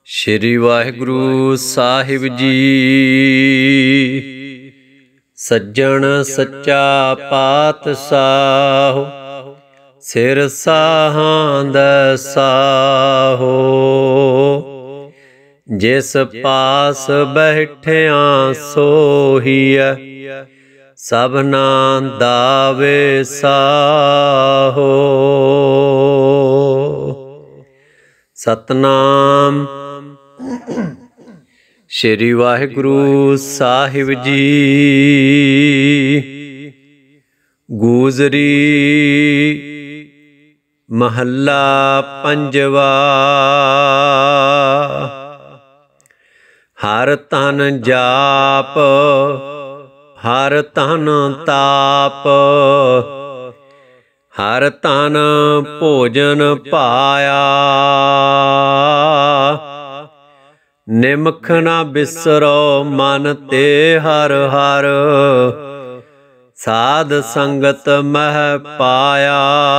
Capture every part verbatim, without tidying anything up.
श्री वाहिगुरु साहिब जी। सज्जन सच्चा पातशाह, सिर साहां दसाहो। जिस पास बैठिया सोहिया, सबना दावे साहो। सतनाम श्री वाहिगुरु साहिब जी। गूजरी महला पंजवा। हर तन जाप, हर तन ताप, हर तन भोजन पाया। निमख न बिसरो मन ते हर हर, साध संगत मह पाया।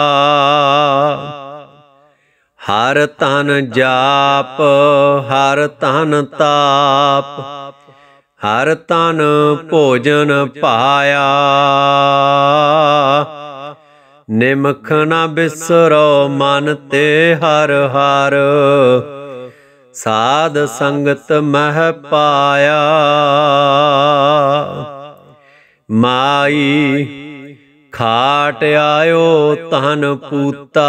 हर तन जाप, हर तन ताप, हर तन भोजन पाया। निमख न बिसरो मन ते हर हर, साध संगत मह पाया। माई खाट आयो तन पूता,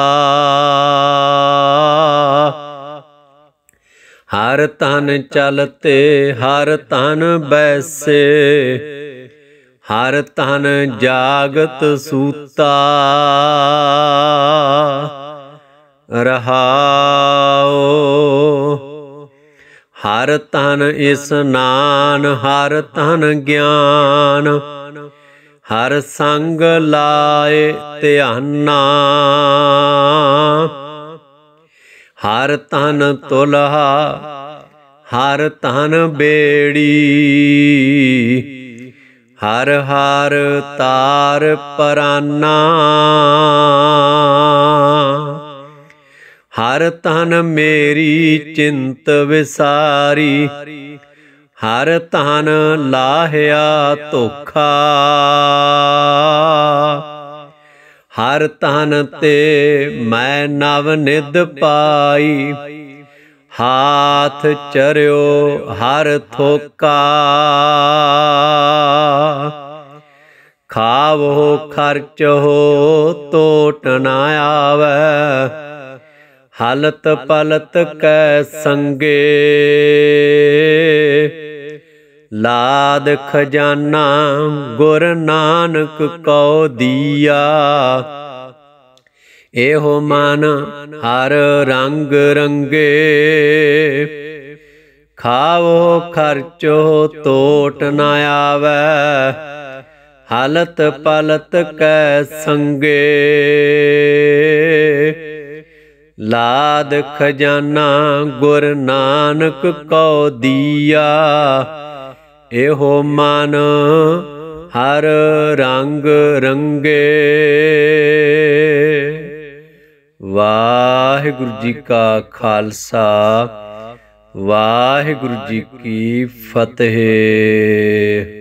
हर तन चलते हर तन बैसे। हर तन जागत सूता, रहाओ। हर तन स्नान, हर तन ज्ञान, हर संग लाए ध्याना। हर तन तुलहा, हर तन बेड़ी, हर हर तार पराना। हर तन मेरी चिंत विसारी, हर तन लाहिया धोखा। हर तन ते मैं नव निध पाई, हाथ चरियो हर थोका। खावो खर्च हो तोट न आवे, हलत पलत कै संगे। लाद खजाना गुर नानक को दिया, एहो मन हर रंग रंगे। खाओ खर्चो तोट न आवे, हलत पलत कै संगे। लाद खजाना गुर नानक को दिया, एहो मन हर रंग रंगे। वाहिगुरु जी का खालसा, वाहिगुरु जी की फतेह।